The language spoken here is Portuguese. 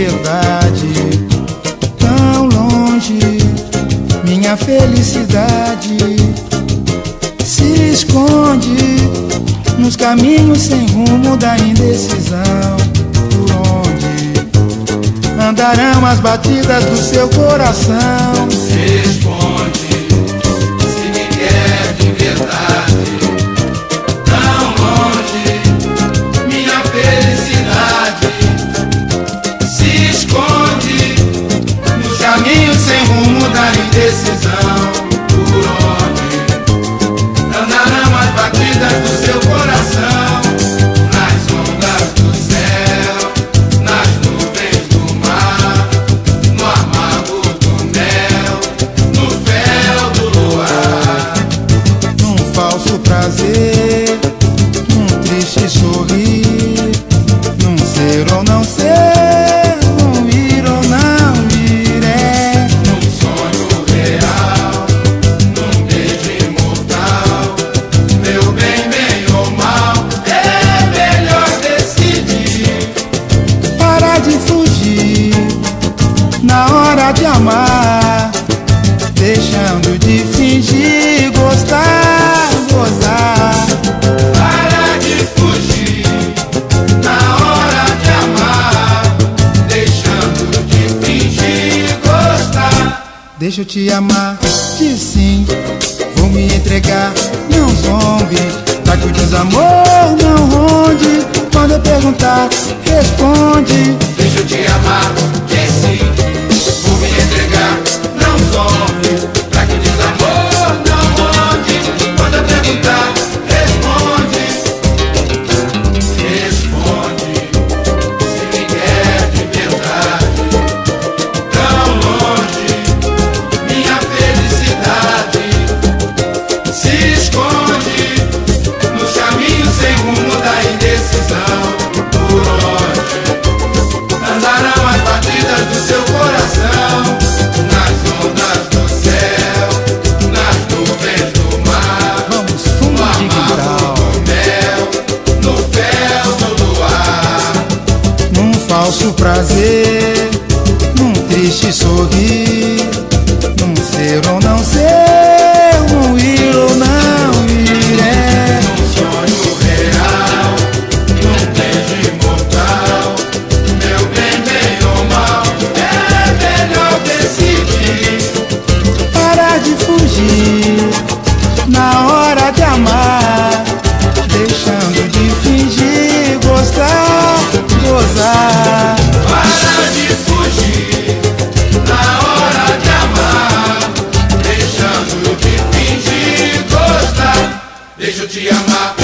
verdade. Tão longe, minha felicidade se esconde nos caminhos sem rumo da indecisão. Por onde andarão as batidas do seu coração? Responde, se me quer de verdade. Tão longe, minha felicidade se esconde nos caminhos sem rumo da indecisão. Por onde andarão as batidas do seu coração? Nas ondas do céu, nas nuvens do mar, no amargo do mel, no véu do luar. Num falso prazer, num triste sorrir, num ser ou não ser, num ir ou não ir, é Num sonho real, num beijo imortal, meu bem, bem ou mal, é melhor decidir. parar de fugir na hora de amar, deixando de fingir gostar, gozar. Para de fugir na hora de amar, deixando de fingir gostar. Deixa eu te amar, diz sim, vou me entregar, não zombe, pra que o desamor não ronde. Quando eu perguntar, responde. Deixa eu te amar, que sim, vou me entregar, não some, pra que o desamor não ronde. Quando eu perguntar, responde. Responde, se me quer de verdade. Tão longe, minha felicidade se esconde nos caminhos sem rumo da indecisão. Por onde andarão as batidas do seu coração? Nas ondas do céu, nas nuvens do mar, Vamos, no fundo amargo digital, do mel, no véu do luar. num falso prazer, num triste sorrir, num ser ou não ser, num ir ou não ir, é Num sonho real, num beijo imortal, meu bem, bem ou mal, é melhor decidir. parar de fugir na hora de amar, deixando de fingir gostar, gozar. Para de fugir na hora de amar, deixando de fingir gostar. Deixa eu te amar.